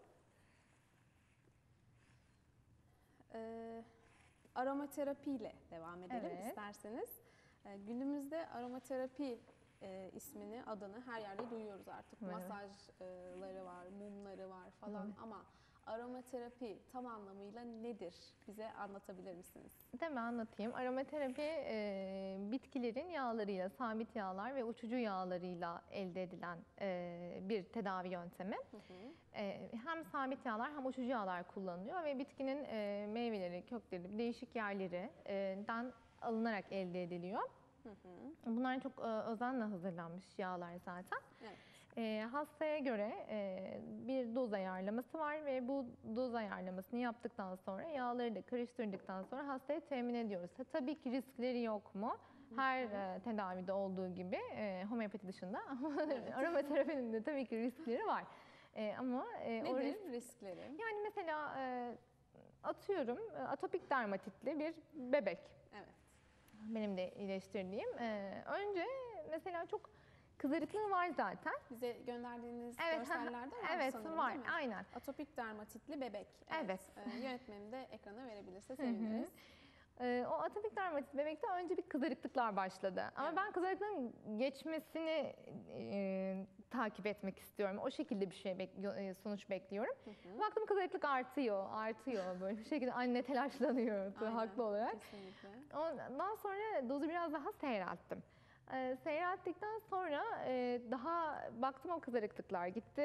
Ee, aromaterapiyle devam edelim Evet. isterseniz. Ee, günümüzde aromaterapi e, ismini, adını her yerde duyuyoruz artık. Evet. Masajları var, mumları var falan Evet. ama aromaterapi tam anlamıyla nedir? Bize anlatabilir misiniz? Değil mi? Anlatayım. Aromaterapi e, bitkilerin yağlarıyla, sabit yağlar ve uçucu yağlarıyla elde edilen e, bir tedavi yöntemi. Hı hı. E, hem sabit yağlar hem uçucu yağlar kullanılıyor ve bitkinin e, meyveleri, kökleri, değişik yerlerinden alınarak elde ediliyor. Hı hı. Bunlar çok e, özenle hazırlanmış yağlar zaten. Evet. E, hastaya göre e, bir doz ayarlaması var ve bu doz ayarlamasını yaptıktan sonra yağları da karıştırdıktan sonra hastaya temin ediyoruz. Ha, tabii ki riskleri yok mu? Her e, tedavide olduğu gibi e, homeopati dışında Evet. aromaterapinin de tabii ki riskleri var. E, ama e, o Nedir risk- riskleri? yani mesela e, atıyorum e, atopik dermatitli bir bebek. Evet. Benim de iyileştirdiğim. E, önce mesela çok kızarıklığı var zaten. Bize gönderdiğiniz Evet, görsellerde var evet sanırım var, değil mi? aynen. Atopik dermatitli bebek. Evet. Ee, yönetmenim de ekrana verebilirse seviniriz. Ee, o atopik dermatit bebekte önce bir kızarıklıklar başladı. Ama Evet. ben kızarıklığın geçmesini e, takip etmek istiyorum. O şekilde bir şey bek- e, sonuç bekliyorum. Hı hı. Baktım kızarıklık artıyor, artıyor böyle bir şekilde anne telaşlanıyor Aynen, haklı olarak. Kesinlikle. Ondan sonra dozu biraz daha seyrelttim. Ee, seyrelttikten sonra e, daha baktım o kızarıklıklar gitti.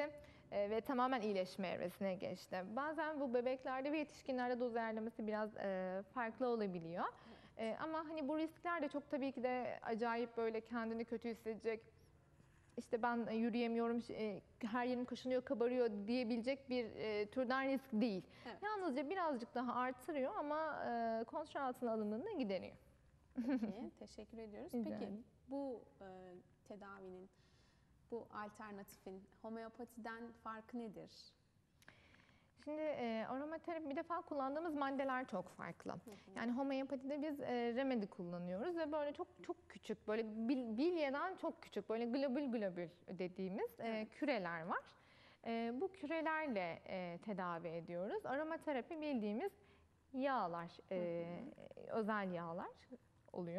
e, ve tamamen iyileşme evresine geçti. Bazen bu bebeklerde ve yetişkinlerde doz ayarlaması biraz e, farklı olabiliyor. E, ama hani bu riskler de çok tabii ki de acayip böyle kendini kötü hissedecek, İşte ben yürüyemiyorum, e, her yerim kaşınıyor, kabarıyor diyebilecek bir e, türden risk değil. Evet. Yalnızca birazcık daha artırıyor ama e, kontrol altına alındığında gideriyor. Peki, teşekkür ediyoruz. Rica Peki ederim. bu e, tedavinin, bu alternatifin homeopatiden farkı nedir? Şimdi e, aromaterapi bir defa kullandığımız maddeler çok farklı. Yani homeopatide biz e, remedi kullanıyoruz ve böyle çok çok küçük, böyle bil, bilyeden çok küçük, böyle globül globül dediğimiz e, Evet. küreler var. E, bu kürelerle e, tedavi ediyoruz. Aromaterapi bildiğimiz yağlar, e, özel yağlar oluyor.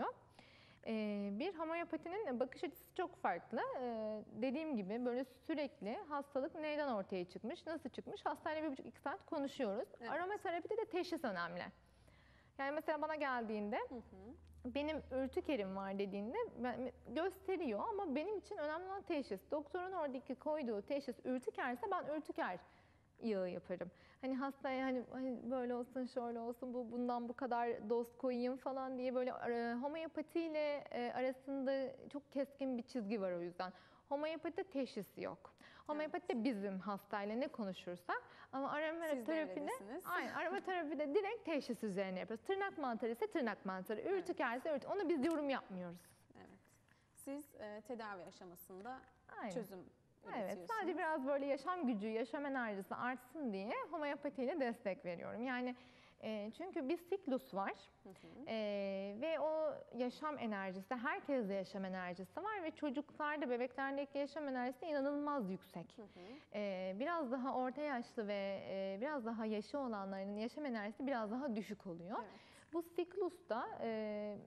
Ee, Bir homeopatinin bakış açısı çok farklı. Ee, dediğim gibi böyle sürekli hastalık neyden ortaya çıkmış, nasıl çıkmış, hastayla bir buçuk iki saat konuşuyoruz. Evet. Aromaterapide de teşhis önemli. Yani mesela bana geldiğinde Hı hı. benim ürtikerim var dediğinde ben- gösteriyor ama benim için önemli olan teşhis. Doktorun oradaki koyduğu teşhis ürtikerse ben ürtiker yağı yaparım. Hani hastaya hani, hani böyle olsun şöyle olsun bu bundan bu kadar doz koyayım falan diye böyle e, homeopati ile e, arasında çok keskin bir çizgi var o yüzden. Homeopatide teşhis yok. Homeopatide bizim hastayla ne konuşursak ama aromaterapide devredesiniz. aynen aromaterapide direkt teşhis üzerine yapıyoruz. Tırnak mantarı ise tırnak mantarı, ürtikerse ürtük. Onu biz yorum yapmıyoruz. Evet. Siz e, tedavi aşamasında Aynen. çözüm Evet, üretiyorsunuz. sadece biraz böyle yaşam gücü, yaşam enerjisi artsın diye homeopatiyle destek veriyorum. Yani e, çünkü bir siklus var Hı hı. e, ve o yaşam enerjisi, herkeste yaşam enerjisi var ve çocuklarda, bebeklerdeki yaşam enerjisi inanılmaz yüksek. Hı hı. E, biraz daha orta yaşlı ve e, biraz daha yaşı olanların yaşam enerjisi biraz daha düşük oluyor. Evet. Bu siklusta e,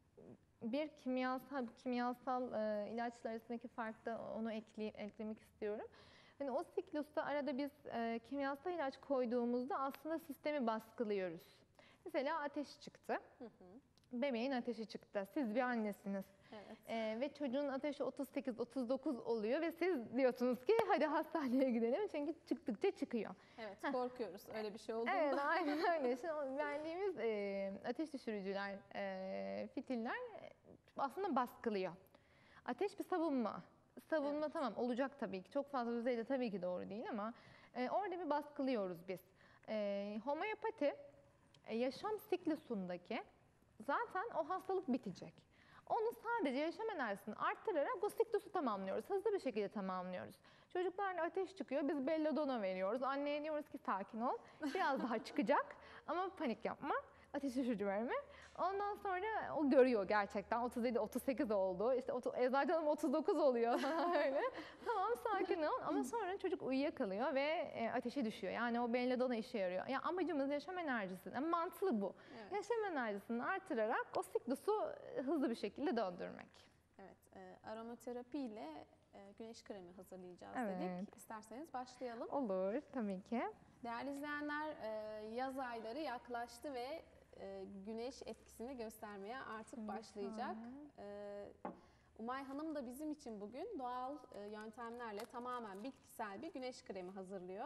bir kimyasal kimyasal e, ilaçlar arasındaki fark da onu ekle, eklemek istiyorum. Hani o siklusta arada biz e, kimyasal ilaç koyduğumuzda aslında sistemi baskılıyoruz. Mesela ateş çıktı. Hı hı. Bebeğin ateşi çıktı. Siz bir annesiniz. Evet. E, ve çocuğun ateşi otuz sekiz otuz dokuz oluyor ve siz diyorsunuz ki hadi hastaneye gidelim çünkü çıktıkça çıkıyor. Evet, korkuyoruz öyle bir şey olduğunda. Evet, aynen öyle. Şimdi o verdiğimiz e, ateş düşürücüler, e, fitiller e, aslında baskılıyor. Ateş bir savunma. Savunma Evet. tamam olacak tabii ki. Çok fazla düzeyde tabii ki doğru değil ama e, orada bir baskılıyoruz biz. E, homeopati e, yaşam siklusundaki zaten o hastalık bitecek. Onu sadece yaşam enerjisini arttırarak o siklusu tamamlıyoruz. Hızlı bir şekilde tamamlıyoruz. Çocuklarla ateş çıkıyor, biz belladonna veriyoruz. Anneye diyoruz ki sakin ol, biraz daha çıkacak ama panik yapma. Ateş düşürücü verme. Ondan sonra o görüyor gerçekten otuz yedi otuz sekiz oldu. İşte eczacı hanım otuz dokuz oluyor öyle. Tamam sakin ol ama sonra çocuk uyuyakalıyor ve e, ateşi düşüyor. Yani o belladonna işe yarıyor. Yani amacımız yaşam enerjisini, yani mantığı bu. Evet. Yaşam enerjisini artırarak o siklusu hızlı bir şekilde döndürmek. Evet, e, aromaterapi ile e, güneş kremi hazırlayacağız Evet. dedik. İsterseniz başlayalım. Olur tabii ki. Değerli izleyenler, e, yaz ayları yaklaştı ve e, güneş etkisini göstermeye artık başlayacak. E, Umay Hanım da bizim için bugün doğal e, yöntemlerle tamamen bitkisel bir güneş kremi hazırlıyor.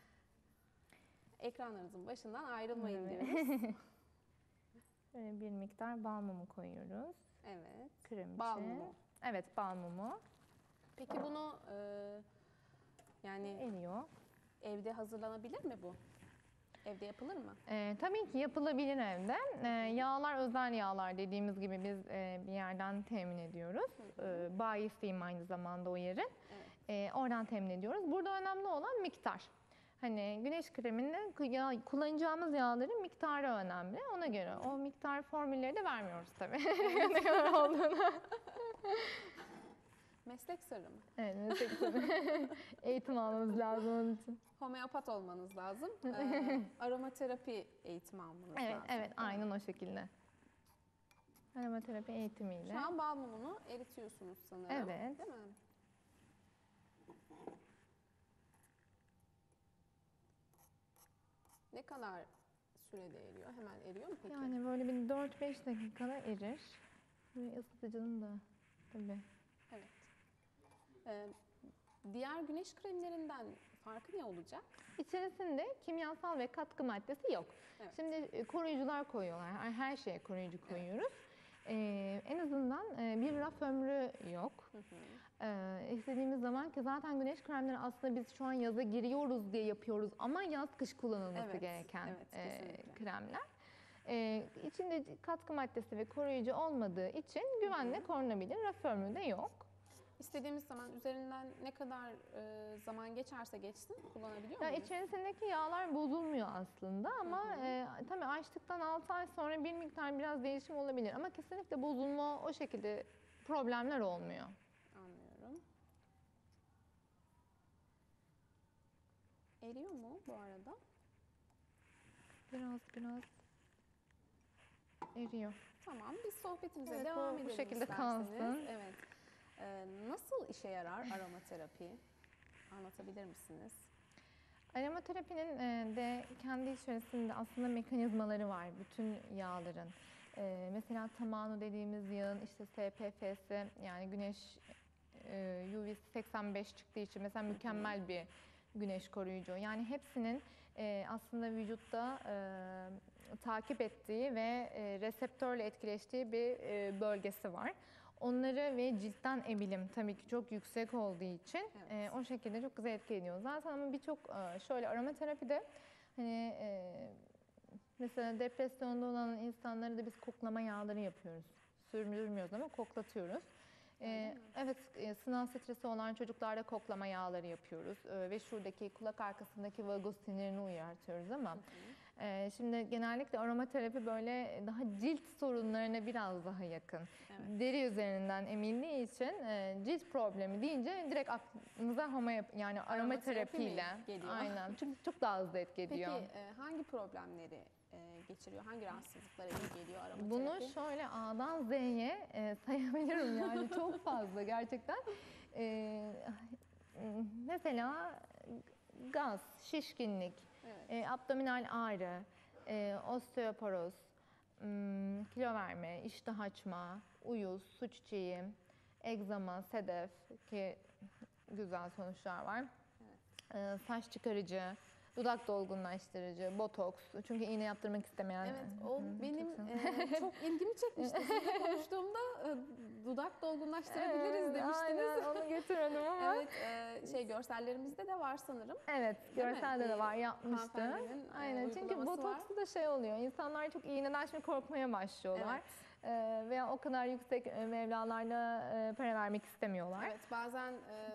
Ekranlarınızın başından ayrılmayın Evet. diyoruz. Böyle bir miktar bal mumu koyuyoruz. Evet. Krem Bal için. mumu. Evet, bal mumu. Peki bunu e, yani Eriyor. evde hazırlanabilir mi bu? Evde yapılır mı? Ee, tabii ki yapılabilir evde. Ee, yağlar özel yağlar dediğimiz gibi biz e, bir yerden temin ediyoruz. Ee, bayisiyim aynı zamanda o yerin. Evet. Ee, oradan temin ediyoruz. Burada önemli olan miktar. Hani güneş kreminde yağ, kullanacağımız yağların miktarı önemli. Ona göre o miktar formülleri de vermiyoruz tabii. Ne kadar olduğunu. Meslek sırrı mı? Evet, meslek sırrı. Eğitim almamız lazım onun için. Homeopat olmanız lazım. Ee, aromaterapi eğitimi almanız Evet, lazım. evet, aynen o şekilde. Aromaterapi eğitimiyle. Şu an bal mumunu eritiyorsunuz sanırım. Evet. Değil mi? Ne kadar sürede eriyor? Hemen eriyor mu peki? Yani böyle bir dört beş dakikada erir. Ve ısıtıcının da tabii. Evet. Ee, diğer güneş kremlerinden Farkı ne olacak? İçerisinde kimyasal ve katkı maddesi yok. Evet. Şimdi e, koruyucular koyuyorlar. Her her şeye koruyucu koyuyoruz. Ee, en azından e, bir raf ömrü yok. Hı hı. Ee, istediğimiz zaman ki zaten güneş kremleri aslında biz şu an yaza giriyoruz diye yapıyoruz ama yaz kış kullanılması Evet, gereken evet, e, kesinlikle. kremler. Ee, içinde katkı maddesi ve koruyucu olmadığı için güvenle korunabilir. Raf ömrü de yok. İstediğimiz zaman üzerinden ne kadar e, zaman geçerse geçsin kullanabiliyor Yani muyuz? içerisindeki yağlar bozulmuyor aslında ama Hı hı. e, tabii açtıktan altı ay sonra bir miktar biraz değişim olabilir ama kesinlikle bozulma o şekilde problemler olmuyor. Anlıyorum. Eriyor mu bu arada? Biraz biraz eriyor. Tamam, biz sohbetimize Evet, devam bu- bu edelim şekilde isterseniz. kalsın. Evet. Ee, nasıl işe yarar aromaterapi? Anlatabilir misiniz? Aromaterapinin e, de kendi içerisinde aslında mekanizmaları var bütün yağların. E, mesela tamanu dediğimiz yağın işte S P F'si yani güneş e, U V'si seksen beş çıktığı için mesela mükemmel bir güneş koruyucu. Yani hepsinin e, aslında vücutta e, takip ettiği ve e, reseptörle etkileştiği bir e, bölgesi var. Onları ve ciltten emilim tabii ki çok yüksek olduğu için Evet. e, o şekilde çok güzel etki ediyor. Zaten ama birçok e, şöyle aromaterapide hani e, mesela depresyonda olan insanlara da biz koklama yağları yapıyoruz. Sürmüyoruz ama koklatıyoruz. Ee, evet, e, sınav stresi olan çocuklarda koklama yağları yapıyoruz Ee, ve şuradaki kulak arkasındaki vagus sinirini uyartıyoruz ama e, şimdi genellikle aromaterapi böyle daha cilt sorunlarına biraz daha yakın. Evet. Deri üzerinden emildiği için e, cilt problemi deyince direkt aklınıza homa yap yani Aromaterapi mi aromaterapiyle geliyor? aynen çünkü çok daha hızlı etki Peki ediyor. e, hangi problemleri e, geçiriyor? Hangi rahatsızlıklara iyi geliyor aromaterapi? Bunu şöyle A'dan Z'ye e, sayabilirim yani çok fazla gerçekten. E, mesela gaz, şişkinlik, Evet. e, abdominal ağrı, e, osteoporoz, m, kilo verme, iştah açma, uyuz, su çiçeği, egzama, sedef ki güzel sonuçlar var. E, saç çıkarıcı, dudak dolgunlaştırıcı, botoks. Çünkü iğne yaptırmak istemeyen. Evet, o Hı, benim çok- e, çok ilgimi çekmişti. Sizinle konuştuğumda e, dudak dolgunlaştırabiliriz Evet, demiştiniz. aynen onu götürelim ama. Evet, e, şey görsellerimizde de var sanırım. Evet, Değil mi? görselde de Bir var yapmıştı. hanımefendinin, e, Aynen çünkü uygulaması var. botoksta da şey oluyor. İnsanlar çok iğneden şimdi korkmaya başlıyorlar. Evet. Ee, veya o kadar yüksek e, meblağlarla e, para vermek istemiyorlar. Evet, bazen e,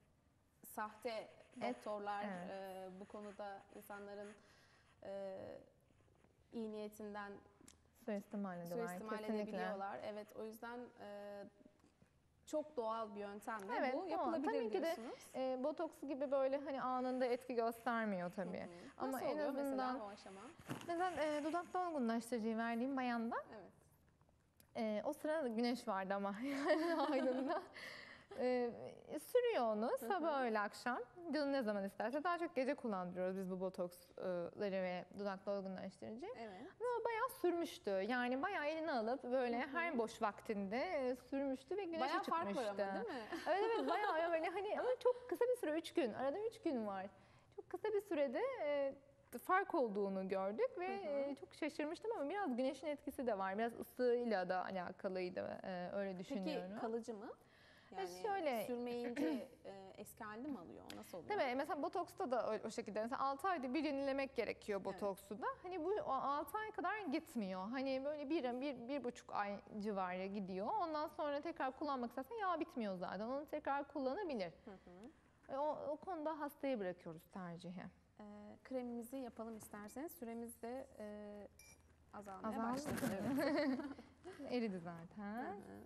sahte doktorlar evet. e, bu konuda insanların e, iyi niyetinden Suistimal ediyorlar suistimal kesinlikle. edebiliyorlar. Evet, o yüzden e, çok doğal bir yöntemle Evet, bu doğal. yapılabilir Tabii ki de diyorsunuz. E, botoks gibi böyle hani anında etki göstermiyor tabii. Hı hı. Ama Nasıl en oluyor azından mesela o aşama? mesela e, dudak dolgunlaştırıcıyı verdiğim bayanda Evet. e, o sırada güneş vardı ama yani aydınlıkta. E, sürüyor onu sabah öğle akşam. Canı ne zaman isterse daha çok gece kullandırıyoruz biz bu botoksları ve dudak dolgunlaştırıcı. Evet. Ama bayağı sürmüştü. Yani bayağı eline alıp böyle her boş vaktinde e, sürmüştü ve güneşe Bayağı fark çıkmıştı. var ama değil mi? Evet evet bayağı böyle hani ama çok kısa bir süre üç gün. Arada üç gün var. Çok kısa bir sürede e, fark olduğunu gördük ve e, çok şaşırmıştım ama biraz güneşin etkisi de var. Biraz ısıyla da alakalıydı e, öyle düşünüyorum. Peki kalıcı mı? Yani şöyle- sürmeyince e, eski halini mi alıyor? Nasıl oluyor? Tabii mesela botoksta da o, o şekilde. Mesela altı ayda bir yenilemek gerekiyor botoksu da. Hani bu o altı ay kadar gitmiyor. Hani böyle bir, bir, bir buçuk ay civarı gidiyor. Ondan sonra tekrar kullanmak istersen yağ bitmiyor zaten. Onu tekrar kullanabilir. Hı hı. E, O, o konuda hastaya bırakıyoruz tercihi. E, kremimizi yapalım isterseniz. Süremiz de e, azalmaya Azaldı. başladı. Evet. Eridi zaten. Hı hı.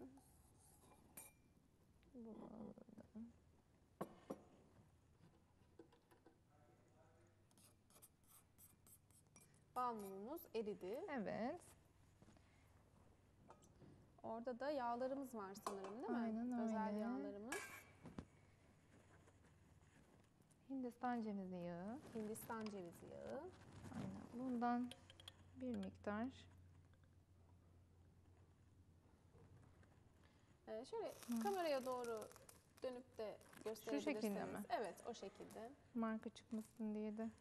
Bal mumumuz eridi. Evet. Orada da yağlarımız var sanırım değil mi? Aynen Özel öyle. yağlarımız. Hindistan cevizi yağı. Hindistan cevizi yağı. Aynen. Bundan bir miktar. Ee, şöyle kameraya doğru Dönüp de gösterebilirseniz. şekilde mi? Evet, o şekilde. Marka çıkmasın diye de.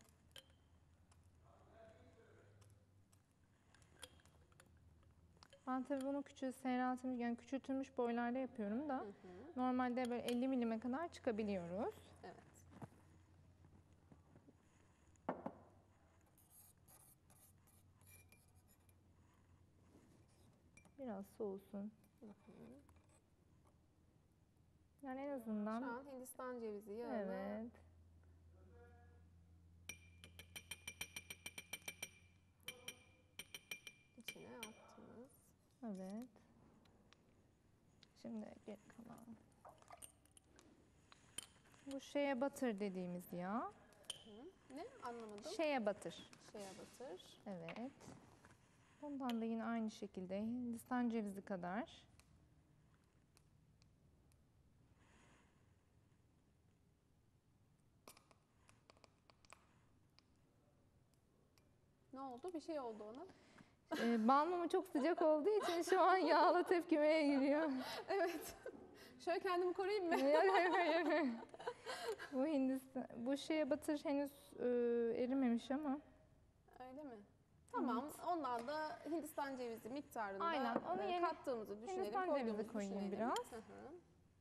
Ben tabii bunu küçük seyreltilmiş, yani küçültülmüş boylarda yapıyorum da Hı hı. normalde böyle elli milime kadar çıkabiliyoruz. Evet. Biraz soğusun. Hı hı. Yani en Şu azından an Hindistan cevizi yağını evet. içine attınız. Evet. Şimdi geri kalan. Bu şeye batır dediğimiz yağ. Hı. Ne? Anlamadım. Şeye batır. Şeye batır. Evet. Bundan da yine aynı şekilde Hindistan cevizi kadar. Ne oldu? Bir şey oldu ona. Ee, bal mumu çok sıcak olduğu için şu an yağla tepkimeye giriyor. Evet. Şöyle kendimi koruyayım mı? Hayır, hayır, hayır. Bu Hindistan, bu şeye batır henüz e, erimemiş ama. Öyle mi? Tamam. Ondan da Hindistan cevizi miktarında Aynen, onu e, yeni- kattığımızı düşünelim. Hindistan cevizi koyduğumuzu koyayım düşünelim. biraz. Hı hı.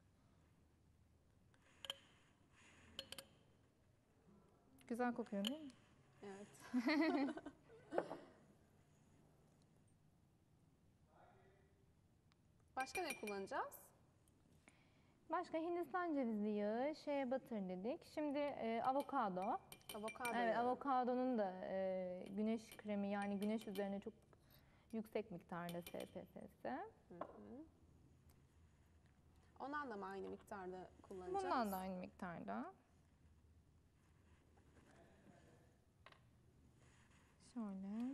Güzel kokuyor değil mi? Evet. Başka ne kullanacağız? Başka Hindistan cevizi yağı şeye batır dedik. Şimdi e, avokado. Avokado Evet, yağı. avokadonun da e, güneş kremi, yani güneş üzerine çok yüksek miktarda S P F'si. Hı hı. Ondan da mı aynı miktarda kullanacağız? Bundan da aynı miktarda. Şöyle.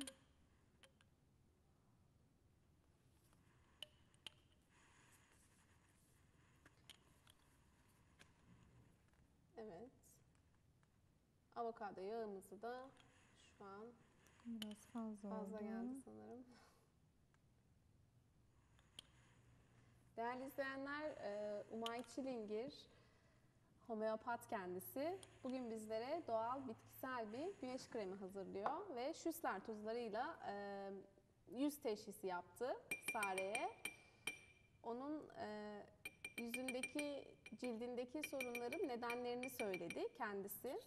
Evet. Avokado yağımızı da şu an Biraz fazla, fazla oldu. geldi sanırım. Değerli izleyenler, e, Umay Çilingir, homeopat kendisi, bugün bizlere doğal bitkisel bir güneş kremi hazırlıyor ve Schüssler tuzlarıyla e, yüz teşhisi yaptı Sare'ye. Onun e, yüzündeki, cildindeki sorunların nedenlerini söyledi kendisi.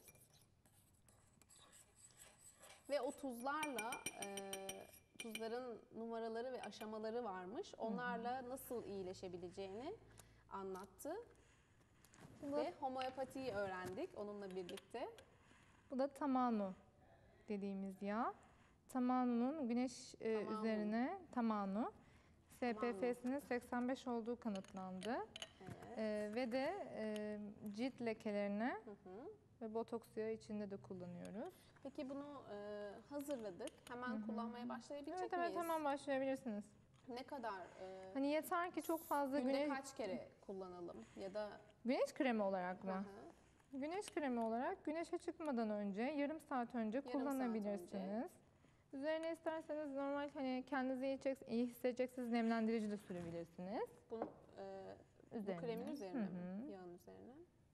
Ve o tuzlarla, e, tuzların numaraları ve aşamaları varmış. Onlarla nasıl iyileşebileceğini anlattı. Bu, Ve homeopatiyi öğrendik onunla birlikte. bu da tamanu dediğimiz yağ. Tamanunun güneş e, Tamanu. üzerine tamanu. S P Tamanu. F'sinin seksen beş olduğu kanıtlandı. Evet. E, ve de e, cilt lekelerine Hı hı. ve botoks yağı içinde de kullanıyoruz. Peki bunu e, hazırladık. Hemen Hı hı. kullanmaya başlayabilecek Evet, miyiz? evet, hemen başlayabilirsiniz. Ne kadar? E, Hani yeter ki çok fazla günde güneş kaç kere kullanalım? Ya da güneş kremi olarak hı mı? hı. Güneş kremi olarak güneşe çıkmadan önce, yarım saat önce saat kullanabilirsiniz. önce. Üzerine isterseniz normal, hani kendinizi iyi, çek- iyi hissedeceksiniz, nemlendirici de sürebilirsiniz. Bunu, e, bu Üzerine. kremin üzerine Hı mi? hı. Yağın üzerine.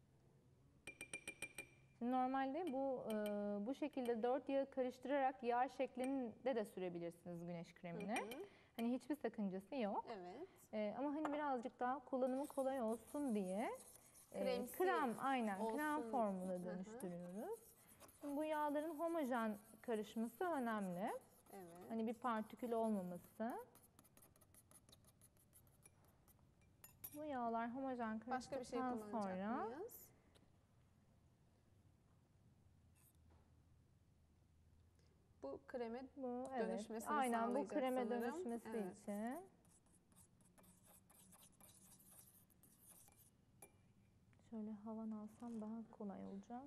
Şimdi normalde bu e, bu şekilde dört yağı karıştırarak yağ şeklinde de sürebilirsiniz güneş kremini. Hı hı. Hani hiçbir sakıncası yok. Evet. E, ama hani birazcık daha kullanımı kolay olsun diye e, Kremsi krem, aynen krem olsun. formuna Hı hı. dönüştürüyoruz. Şimdi bu yağların homojen karışması önemli. Evet. Hani bir partikül olmaması. Bu yağlar homojen Başka bir şey karıştıktan kullanacak sonra mıyız? Bu kreme bu, evet, dönüşmesini aynen bu sağlayacak kreme sanırım. dönüşmesi Evet. için şöyle havan alsam daha kolay olacak.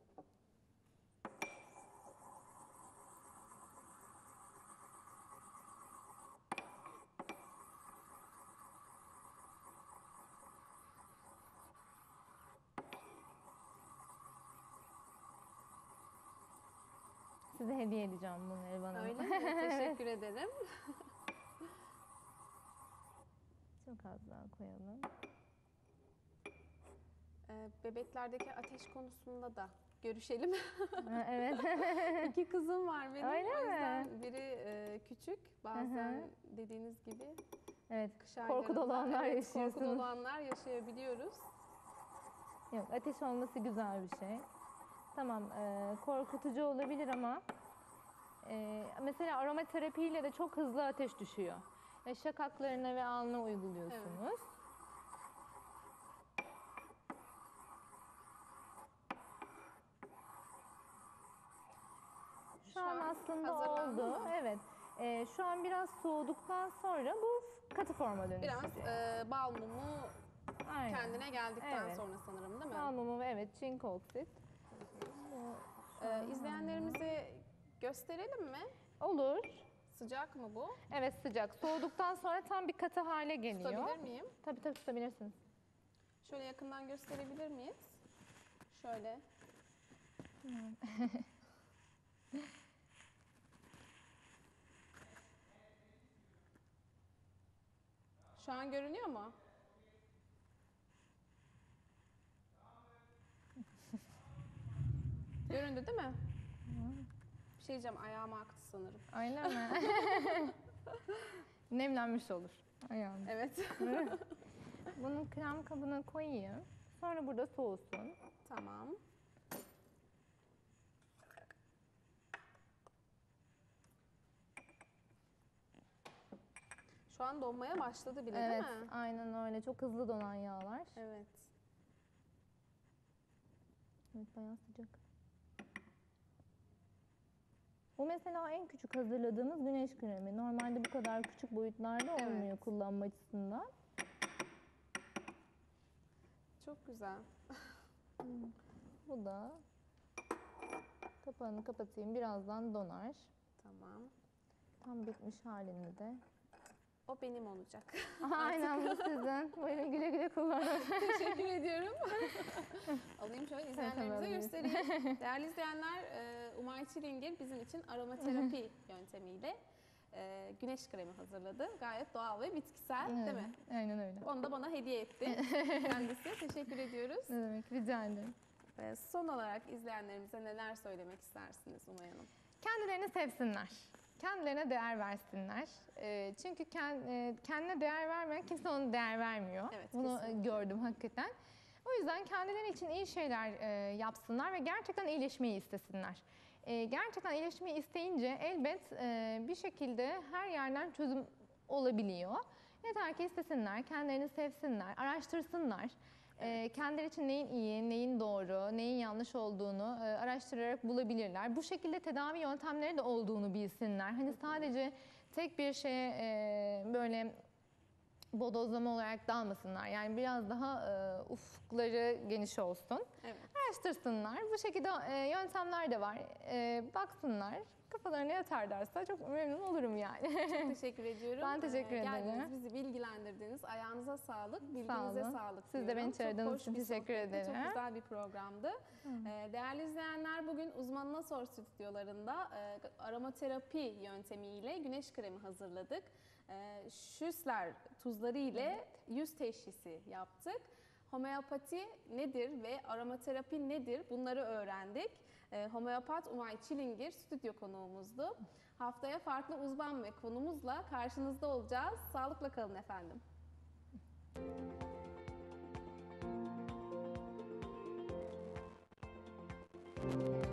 Size hediye edeceğim bunu Elvan Hanım. Öyle mi? Teşekkür ederim. Çok az daha koyalım. Ee, bebeklerdeki ateş konusunda da görüşelim. Ha, evet. İki kızım var benim. Öyle o yüzden mi? biri e, küçük. Bazen dediğiniz gibi Evet. kış Korku dolu aylarında, anlar evet, yaşıyorsunuz. korku dolu anlar yaşayabiliyoruz. Yok, ateş olması güzel bir şey. Tamam, e, korkutucu olabilir ama e, mesela aromaterapiyle de çok hızlı ateş düşüyor. Ve şakaklarına ve alnına uyguluyorsunuz. Şu an aslında hazırlandı oldu. mı? Evet. E, şu an biraz soğuduktan sonra bu katı forma dönüşecek. Biraz e, bal mumu Aynen. kendine geldikten Evet. sonra sanırım, değil mi? Bal mumu ve evet, çinko oksit. Ee, izleyenlerimize gösterelim mi? Olur. Sıcak mı bu? Evet, sıcak. Soğuduktan sonra tam bir katı hale geliyor. Tutabilir miyim? Tabii tabii tutabilirsiniz. Şöyle yakından gösterebilir miyiz? Şöyle. Şu an görünüyor mu? Göründü değil mi? Bir şey diyeceğim, ayağıma aktı sanırım. Aynen mi? Nemlenmiş olur. Ayağım. Evet. Bunun krem kabına koyayım. Sonra burada soğusun. Tamam. Şu an donmaya başladı bile, Evet, değil mi? aynen öyle. Çok hızlı donan yağlar. Evet. Evet, bayağı sıcak. Bu mesela en küçük hazırladığımız güneş kremi. Normalde bu kadar küçük boyutlarda olmuyor Evet. kullanma açısından. Çok güzel. Bu da kapağını kapatayım. Birazdan donar. Tamam. Tam bitmiş halini de. O benim olacak. Aynen, bu sizin. Buyurun, güle güle kullanın. Teşekkür ediyorum. Alayım şöyle izleyenlerimize Tamam, göstereyim. Değerli izleyenler, e, Umay Çilingir bizim için aromaterapi yöntemiyle e, güneş kremi hazırladı. Gayet doğal ve bitkisel, değil mi? Aynen öyle. Onu da bana hediye etti kendisi. Teşekkür ediyoruz. Ne demek, rica ederim. E, son olarak izleyenlerimize neler söylemek istersiniz Umay Hanım? Kendilerini sevsinler. Kendilerine değer versinler. Ee, çünkü kend- e, kendine değer vermeyen kimse ona değer vermiyor. Evet, Bunu kesinlikle. gördüm hakikaten. O yüzden kendileri için iyi şeyler e, yapsınlar ve gerçekten iyileşmeyi istesinler. E, gerçekten iyileşmeyi isteyince elbet e, bir şekilde her yerden çözüm olabiliyor. Yeter ki istesinler, kendilerini sevsinler, araştırsınlar. E, kendileri için neyin iyi, neyin doğru, neyin yanlış olduğunu e, araştırarak bulabilirler. Bu şekilde tedavi yöntemleri de olduğunu bilsinler. Hani sadece tek bir şeye e, böyle bodozlama olarak dalmasınlar. Yani biraz daha e, ufukları geniş olsun. Evet. Araştırsınlar. Bu şekilde e, yöntemler de var. E, baksınlar. Kafalarına yatar derse çok memnun olurum yani. Çok teşekkür ediyorum. Ben teşekkür Ee, Geldiniz, ederim. bizi bilgilendirdiniz. Ayağınıza sağlık, Sağ bilginize olun. sağlık Siz de diyorum. beni Çok çağırdığınız hoş için bir teşekkür sohbetti, ederim. Çok güzel bir programdı. Ee, Değerli izleyenler, bugün Uzmanına Sor stüdyolarında e, aromaterapi yöntemiyle güneş kremi hazırladık. E, Schüssler tuzları ile yüz teşhisi yaptık. Homeopati nedir ve aromaterapi nedir, bunları öğrendik. E, homeopat Umay Çilingir stüdyo konuğumuzdu. Haftaya farklı uzman ve konumuzla karşınızda olacağız. Sağlıkla kalın efendim. Müzik